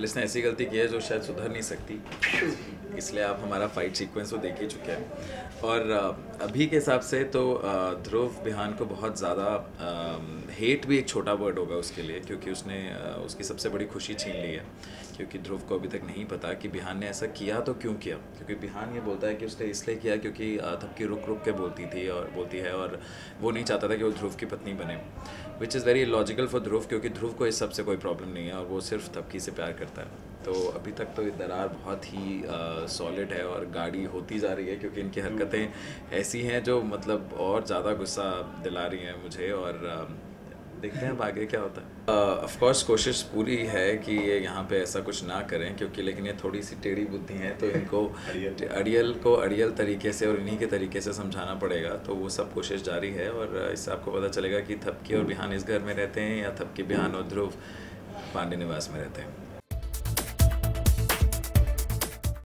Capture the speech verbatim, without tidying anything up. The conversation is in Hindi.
वेल इसने ऐसी गलती की है जो शायद सुधर नहीं सकती, इसलिए आप हमारा फाइट सीक्वेंस तो देख ही चुके हैं। और अभी के हिसाब से तो ध्रुव बिहान को बहुत ज़्यादा हेट भी एक छोटा वर्ड होगा उसके लिए, क्योंकि उसने उसकी सबसे बड़ी खुशी छीन ली है। क्योंकि ध्रुव को अभी तक नहीं पता कि बिहान ने ऐसा किया तो क्यों किया, क्योंकि बिहान ये बोलता है कि उसने इसलिए किया क्योंकि थपकी रुक रुक के बोलती थी और बोलती है, और वो नहीं चाहता था कि वो ध्रुव की पत्नी बने, which is very logical for Dhruv, क्योंकि ध्रुव को इस सब से कोई प्रॉब्लम नहीं है और वो सिर्फ थपकी से प्यार करता है। तो अभी तक तो ये दरार बहुत ही सॉलिड है और गाड़ी होती जा रही है, क्योंकि इनकी हरकतें ऐसी हैं जो मतलब और ज़्यादा गुस्सा दिला रही हैं मुझे, और देखते हैं अब आगे क्या होता है। ऑफ कोर्स कोशिश पूरी है कि ये यहाँ पे ऐसा कुछ ना करें, क्योंकि लेकिन ये थोड़ी सी टेढ़ी बुद्धि है, तो इनको अड़ियल को अड़ियल तरीके से और इन्हीं के तरीके से समझाना पड़ेगा। तो वो सब कोशिश जारी है, और इससे आपको पता चलेगा कि थपकी और बिहान इस घर में रहते हैं या थपकी बिहान और ध्रुव पांडे निवास में रहते हैं।